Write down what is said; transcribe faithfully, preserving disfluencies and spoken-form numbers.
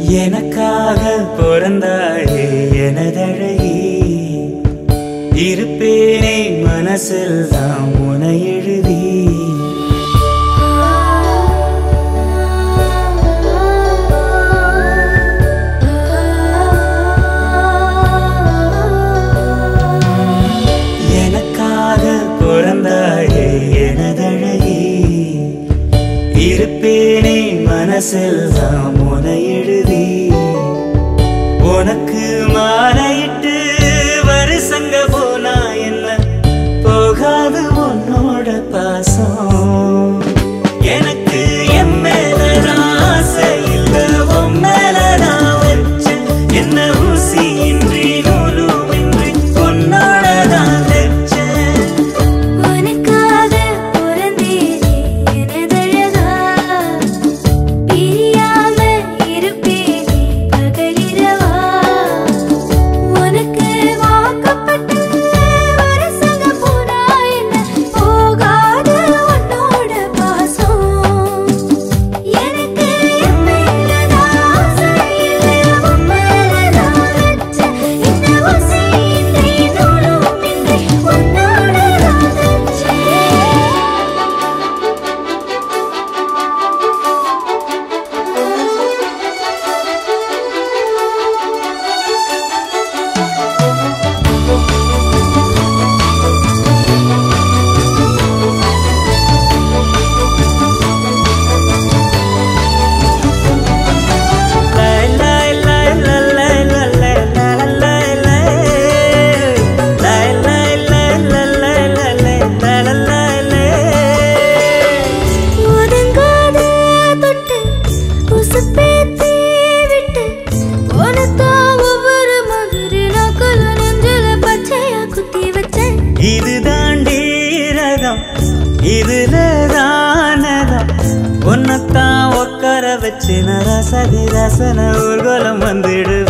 எனக்காக பிறந்தாயே எனதழகி இருப்பேனே மனசில் தான் உனை எழுதி எனக்காக பிறந்தாயே எனதழகி இருப்பேனே மனசில் தான் உனை எழுதி உனக்கு மாலையிட்டு வருஷங்க போனா என்ன போகாது உன்னோட பாசம் எனக்கு என் மேலதான் ஆசை இல்ல உன் மேலதான் வச்ச என்ன ஊசி இன்றி நூலும் இன்றி உன்னோடதான் வச்சேன் உனக்காக பிறந்தேனே எனதழகா பிரியாம இருப்பேனே பகலிரவா உனக்கு வாக்கப்பட்ட வருஷங்க போனா என்ன போகாது உன்னோட பாசம் எனக்கு என் மேலதான் ஆசை இல்ல உன் மேலதான் வச்ச என்ன ஊசி இன்றி நூலும் இன்றி உன்னோடதான் வச்சேன் ஒதுங்காத தொட்டு உசுப்பேத்தி விட்டு உனத்தான் ஒவ்வொரு மாதிரி நாக்குல நெஞ்சில பச்சையா குத்தி வச்சேன் இது தாண்டி ரகம் இதுல தானதம் உன்னத்தான் உட்கார வச்சு நரசதி ரசன ஊர்வலம் வந்துடுவேன்